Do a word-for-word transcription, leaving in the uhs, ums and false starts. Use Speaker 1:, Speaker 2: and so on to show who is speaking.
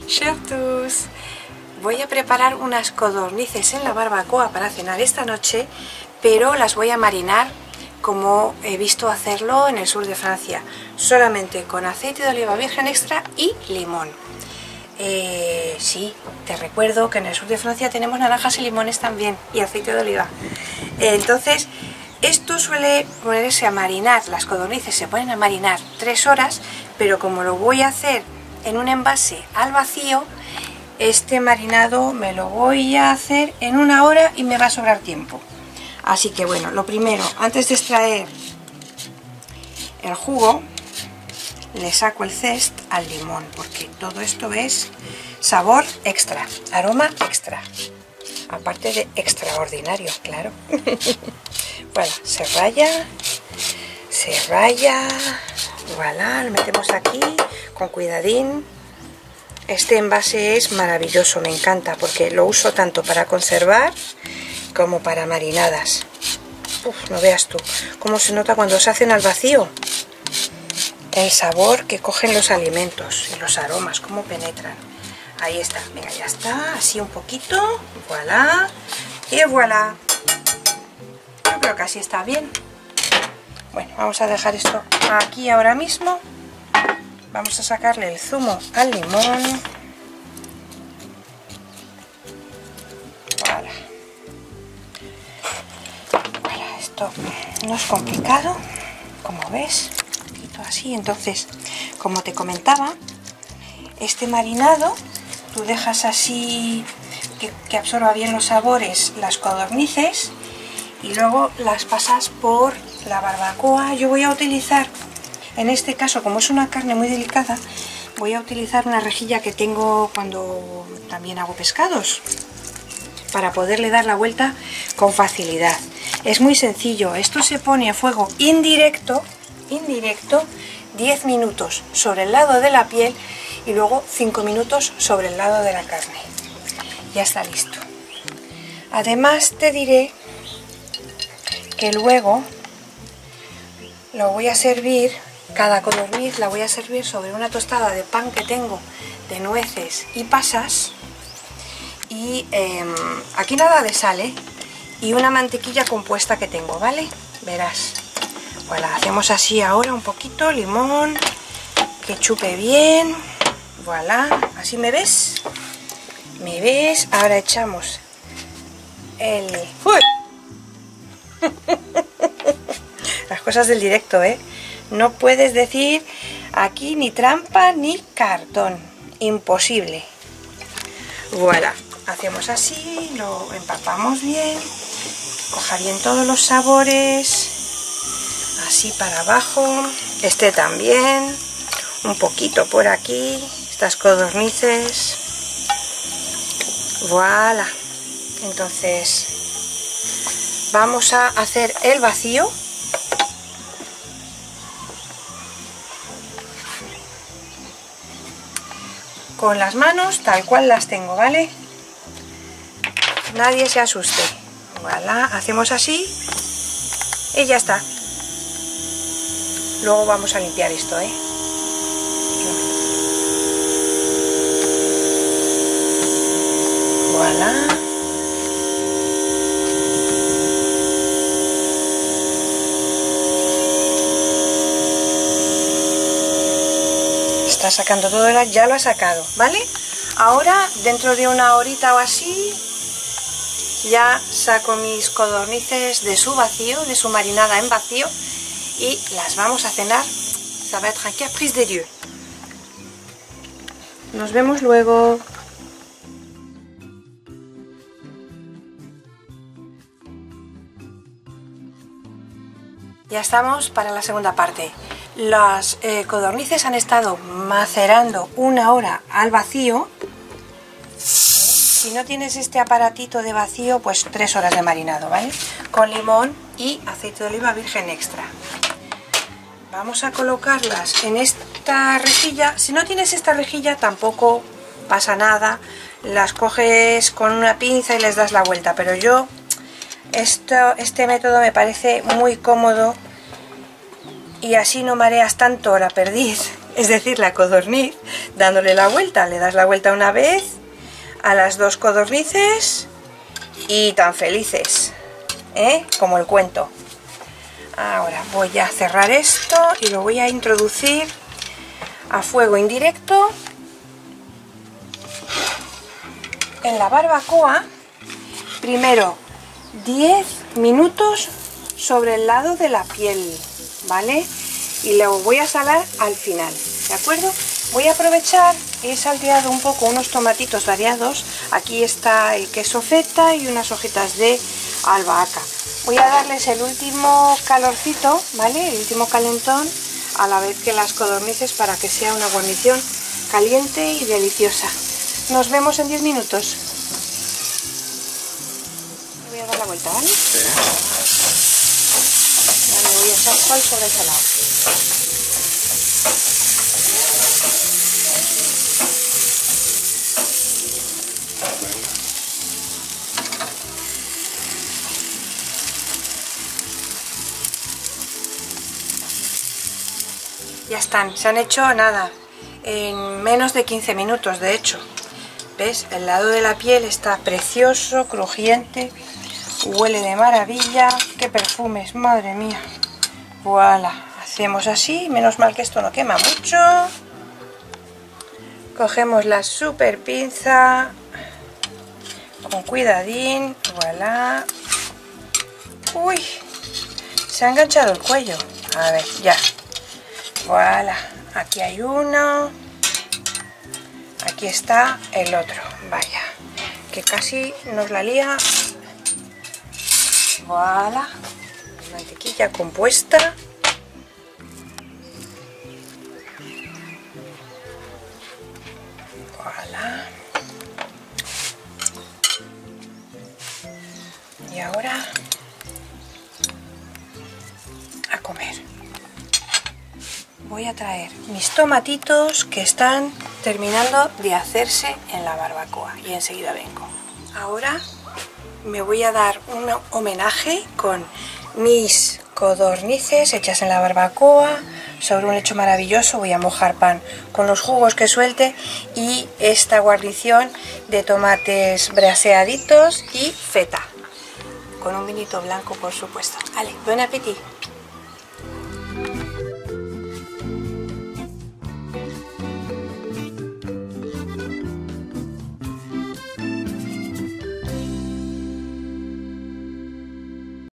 Speaker 1: Chers tous, voy a preparar unas codornices en la barbacoa para cenar esta noche, pero las voy a marinar como he visto hacerlo en el sur de Francia, solamente con aceite de oliva virgen extra y limón. Eh, sí, te recuerdo que en el sur de Francia tenemos naranjas y limones también, y aceite de oliva. Eh, entonces, esto suele ponerse a marinar, las codornices se ponen a marinar tres horas, pero como lo voy a hacer en un envase al vacío, este marinado me lo voy a hacer en una hora y me va a sobrar tiempo. Así que bueno, lo primero, antes de extraer el jugo, le saco el zest al limón, porque todo esto es sabor extra, aroma extra, aparte de extraordinario, claro. Bueno, se raya, se raya, voilà, lo metemos aquí con cuidadín. Este envase es maravilloso, me encanta, porque lo uso tanto para conservar como para marinadas. Uf, no veas tú cómo se nota cuando se hacen al vacío. El sabor que cogen los alimentos y los aromas, cómo penetran. Ahí está, venga, ya está, así un poquito, voilà, y voilà. Yo creo que así está bien. Bueno, vamos a dejar esto aquí ahora mismo. Vamos a sacarle el zumo al limón. Voilà. Voilà, esto no es complicado, como ves. Así, entonces, como te comentaba, este marinado tú dejas así que, que absorba bien los sabores las codornices y luego las pasas por la barbacoa. Yo voy a utilizar, en este caso, como es una carne muy delicada, voy a utilizar una rejilla que tengo cuando también hago pescados, para poderle dar la vuelta con facilidad. Es muy sencillo, esto se pone a fuego indirecto indirecto diez minutos sobre el lado de la piel y luego cinco minutos sobre el lado de la carne. Ya está listo. Además te diré que luego lo voy a servir, cada codorniz la voy a servir sobre una tostada de pan que tengo de nueces y pasas, y eh, aquí nada de sal, ¿eh? Y una mantequilla compuesta que tengo, ¿vale? Verás. Bueno, hacemos así ahora un poquito, limón, que chupe bien, voilà, así me ves, me ves, ahora echamos el... ¡Uy! Las cosas del directo, ¿eh? No puedes decir aquí ni trampa ni cartón, imposible. Voilà, hacemos así, lo empapamos bien, coja bien todos los sabores. Así para abajo, este también, un poquito por aquí, estas codornices, voilà. Entonces vamos a hacer el vacío. Con las manos tal cual las tengo, ¿vale? Nadie se asuste. Voilà, hacemos así y ya está. Luego vamos a limpiar esto, ¿eh? Voilà. Está sacando todo, ya lo ha sacado, ¿vale? Ahora, dentro de una horita o así, ya saco mis codornices de su vacío, de su marinada en vacío, y las vamos a cenar. Ça va être un caprice de Dieu. Nos vemos luego. Ya estamos para la segunda parte. Las eh, codornices han estado macerando una hora al vacío. Si no tienes este aparatito de vacío, pues tres horas de marinado, ¿vale? Con limón y aceite de oliva virgen extra. Vamos a colocarlas en esta rejilla. Si no tienes esta rejilla tampoco pasa nada. Las coges con una pinza y les das la vuelta. Pero yo, esto, este método me parece muy cómodo y así no mareas tanto la perdiz, es decir, la codorniz, dándole la vuelta. Le das la vuelta una vez a las dos codornices y tan felices, ¿eh? Como el cuento. Ahora voy a cerrar esto y lo voy a introducir a fuego indirecto en la barbacoa. Primero diez minutos sobre el lado de la piel, ¿vale? Y lo voy a salar al final, ¿de acuerdo? Voy a aprovechar, he salteado un poco unos tomatitos variados. Aquí está el queso feta y unas hojitas de albahaca. Voy a darles el último calorcito, ¿vale? El último calentón a la vez que las codornices para que sea una guarnición caliente y deliciosa. Nos vemos en diez minutos. Voy a dar la vuelta, ¿vale? Sí. Vale, voy a echar sal sobre ese lado. Ya están, se han hecho nada, en menos de quince minutos de hecho. ¿Ves? El lado de la piel está precioso, crujiente, huele de maravilla. ¡Qué perfumes! ¡Madre mía! Voilà, hacemos así, menos mal que esto no quema mucho. Cogemos la super pinza, con cuidadín, voilà. ¡Uy! Se ha enganchado el cuello. A ver, ya. Voilà, aquí hay uno, aquí está el otro, vaya, que casi nos la lía. Voilà, mantequilla compuesta. Voilà. Y ahora a comer. Voy a traer mis tomatitos que están terminando de hacerse en la barbacoa y enseguida vengo. Ahora me voy a dar un homenaje con mis codornices hechas en la barbacoa sobre un lecho maravilloso. Voy a mojar pan con los jugos que suelte y esta guarnición de tomates braseaditos y feta con un vinito blanco, por supuesto. Vale, buen apetito.